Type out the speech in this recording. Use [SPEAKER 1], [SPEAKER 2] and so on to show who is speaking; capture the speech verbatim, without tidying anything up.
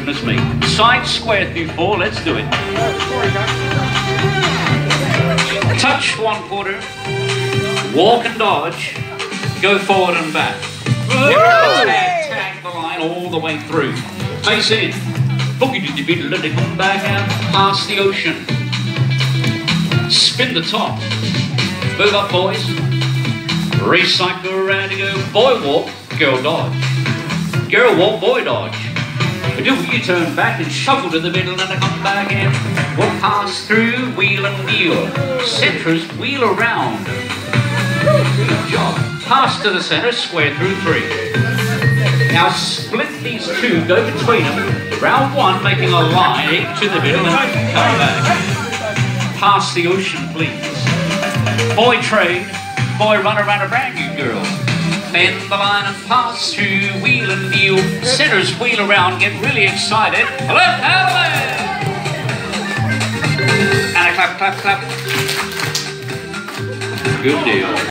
[SPEAKER 1] goodness me. Side square through four, let's do it. Touch one quarter, walk and dodge, go forward and back. Tag, tag the line all the way through. Face in. Boogie did the let it come back out past the ocean. Spin the top. Move up, boys. Recycle around to go. Boy walk, girl dodge. Girl walk, boy dodge. But do you turn back and shuffle to the middle and come back in. We'll pass through, wheel and wheel. Centres, wheel around. Good job. Pass to the centre, square through three. Now split these two, go between them. Round one, making a line into the middle and come back. Pass the ocean, please. Boy trade, boy run around a brand new girl. Bend the line and pass through, wheel and wheel. Centres wheel around, get really excited. Left Adelaide! And a clap, clap, clap. Good deal.